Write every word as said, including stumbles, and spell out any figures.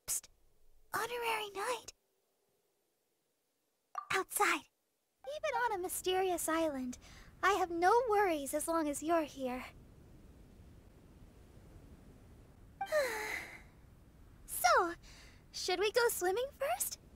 Psst. Honorary knight. Outside. Even on a mysterious island, I have no worries as long as you're here. So, should we go swimming first?